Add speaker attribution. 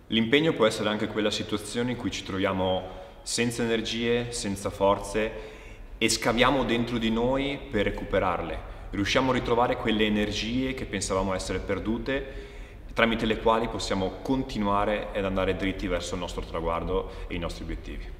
Speaker 1: L'impegno può essere anche quella situazione in cui ci troviamo senza energie, senza forze e scaviamo dentro di noi per recuperarle. Riusciamo a ritrovare quelle energie che pensavamo essere perdute, tramite le quali possiamo continuare ad andare dritti verso il nostro traguardo e i nostri obiettivi.